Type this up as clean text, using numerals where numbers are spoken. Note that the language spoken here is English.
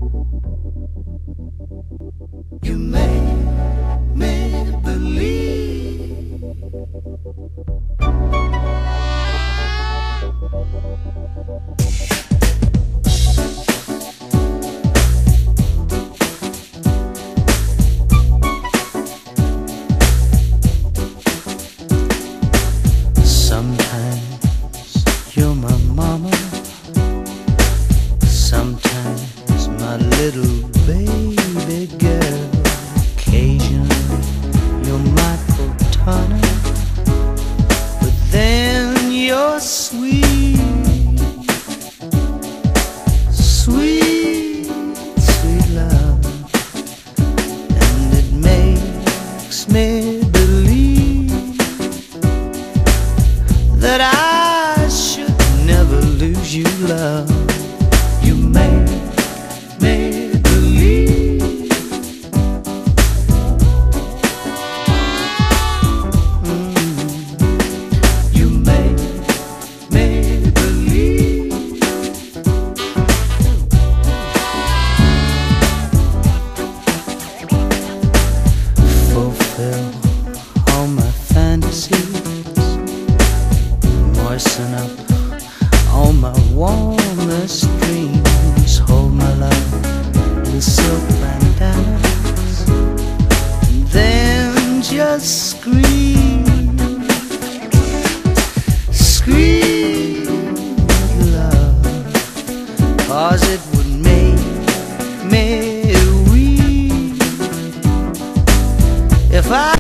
You made me believe. Sometimes you're my mama, sometimes my little baby girl. Occasionally you're my protana, but then you're sweet, sweet, sweet love. And it makes me believe that I should never lose you, love. You made me believe. You made me believe. Fulfill all my fantasies, moisten up all my warmest dreams. Hold my love in silk bandanas, and then just scream, scream love, 'cause it would make me weep if I